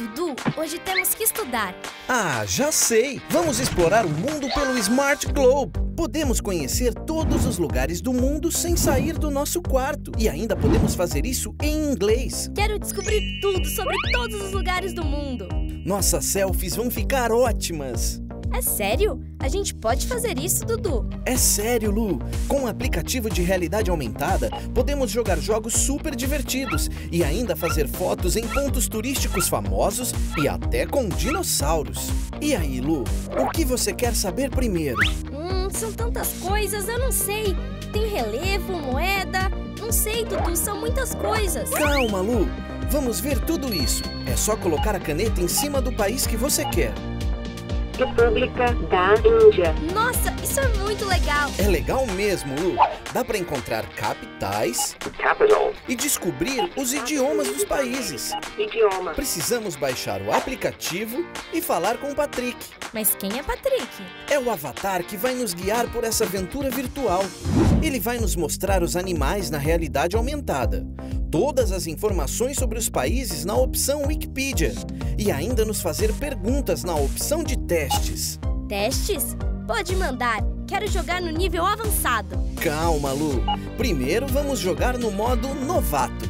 Dudu, hoje temos que estudar. Ah, já sei! Vamos explorar o mundo pelo Smart Globe. Podemos conhecer todos os lugares do mundo sem sair do nosso quarto. E ainda podemos fazer isso em inglês. Quero descobrir tudo sobre todos os lugares do mundo. Nossas selfies vão ficar ótimas. É sério? A gente pode fazer isso, Dudu? É sério, Lu. Com o aplicativo de realidade aumentada, podemos jogar jogos super divertidos e ainda fazer fotos em pontos turísticos famosos e até com dinossauros. E aí, Lu, o que você quer saber primeiro? São tantas coisas, eu não sei. Tem relevo, moeda... Não sei, Dudu, são muitas coisas. Calma, Lu. Vamos ver tudo isso. É só colocar a caneta em cima do país que você quer. República da Índia. Nossa, isso é muito legal. É legal mesmo, Lu. Dá para encontrar capitais Capital. e descobrir os idiomas dos países. Idioma. Precisamos baixar o aplicativo e falar com o Patrick. Mas quem é Patrick? É o avatar que vai nos guiar por essa aventura virtual. Ele vai nos mostrar os animais na realidade aumentada, todas as informações sobre os países na opção Wikipedia e ainda nos fazer perguntas na opção de testes. Testes? Pode mandar. Quero jogar no nível avançado. Calma, Lu. Primeiro vamos jogar no modo novato.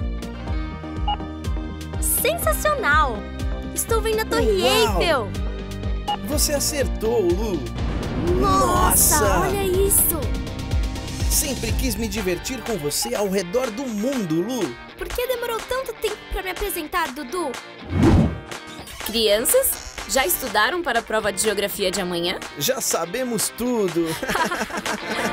Sensacional! Estou vendo a Torre Uau! Eiffel. Você acertou, Lu. Nossa, olha isso! Sempre quis me divertir com você ao redor do mundo, Lu. Por que demorou tanto tempo para me apresentar, Dudu? Crianças, já estudaram para a prova de geografia de amanhã? Já sabemos tudo.